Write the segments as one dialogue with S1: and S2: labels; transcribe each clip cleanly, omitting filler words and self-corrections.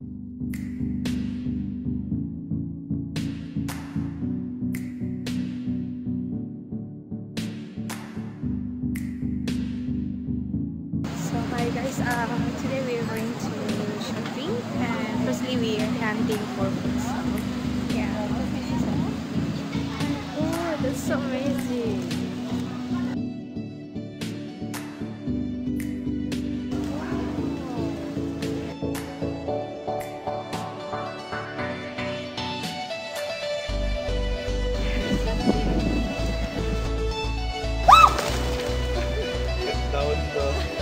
S1: So hi guys, today we are going to shopping, and firstly we are hunting for food. So yeah. Oh, that's so amazing.
S2: Down the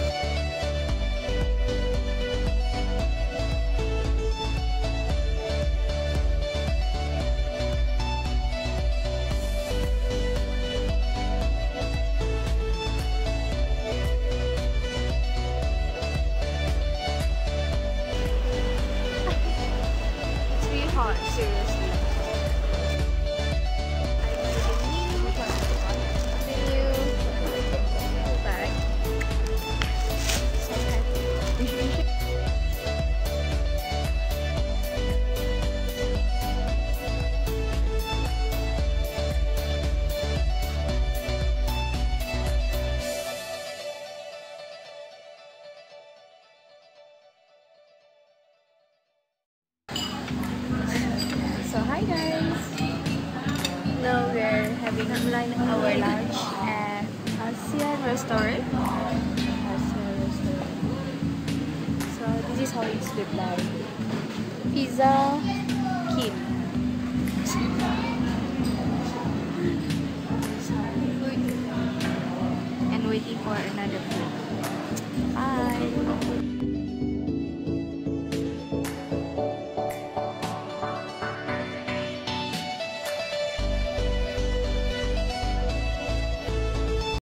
S1: It's really hot, seriously. So hi guys. Now we're having our lunch at ASEAN restaurant. ASEAN restaurant. So this is how it's look like. Pizza King. And waiting for another food. Bye.